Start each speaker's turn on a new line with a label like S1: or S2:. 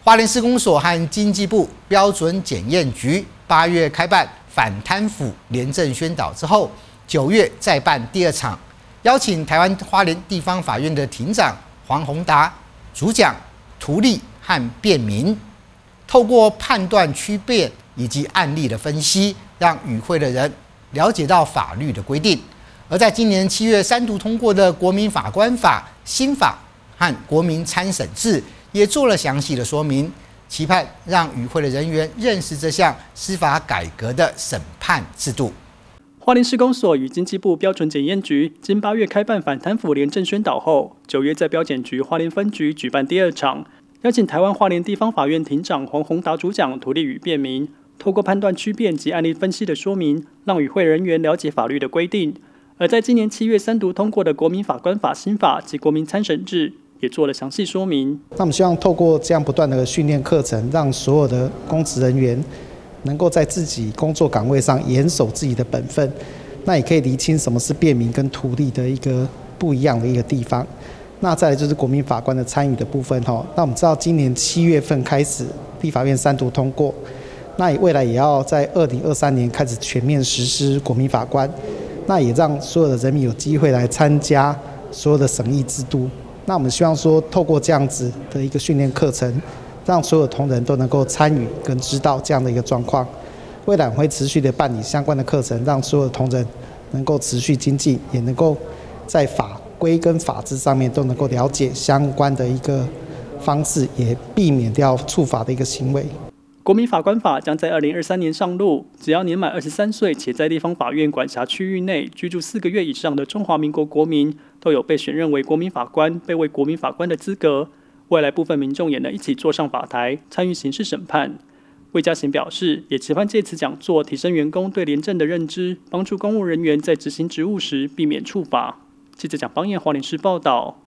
S1: 花莲市公所和经济部标准检验局8月开办反贪腐廉政宣导之后，9月再办第2场，邀请台湾花莲地方法院的庭长黄宏达主讲图例和辩明，透过判断区别以及案例的分析，让与会的人了解到法律的规定。而在今年7月3读通过的国民法官法新法和国民参审制，也做了详细的说明，期盼让与会的人员认识这项司法改革的审判制度。
S2: 花莲市公所与经济部标准检验局经8月开办反贪腐廉政宣导后，9月在标检局花莲分局举办第2场，邀请台湾花莲地方法院庭长黄宏达主讲图例与辩明，透过判断区辩及案例分析的说明，让与会人员了解法律的规定。而在今年7月3读通过的国民法官法新法及国民参审制，也做了详细说明。
S3: 那我们希望透过这样不断的训练课程，让所有的公职人员能够在自己工作岗位上严守自己的本分，那也可以厘清什么是辩明跟图例的一个不一样的一个地方。那再来就是国民法官的参与的部分哈。那我们知道今年7月份开始立法院3读通过，那未来也要在2023年开始全面实施国民法官，那也让所有的人民有机会来参加所有的审议制度。那我们希望说，透过这样子的一个训练课程，让所有同仁都能够参与跟知道这样的一个状况。未来我们会持续的办理相关的课程，让所有的同仁能够持续精进，也能够在法规跟法制上面都能够了解相关的一个方式，也避免掉触法的一个行为。
S2: 国民法官法将在2023年上路，只要年满23岁且在地方法院管辖区域内居住4个月以上的中华民国国民，都有被选任为国民法官、被为国民法官的资格。未来部分民众也能一起坐上法台，参与刑事审判。魏嘉贤表示，也期盼借此讲座提升员工对廉政的认知，帮助公务人员在执行职务时避免触法。记者蒋邦彦花莲市报道。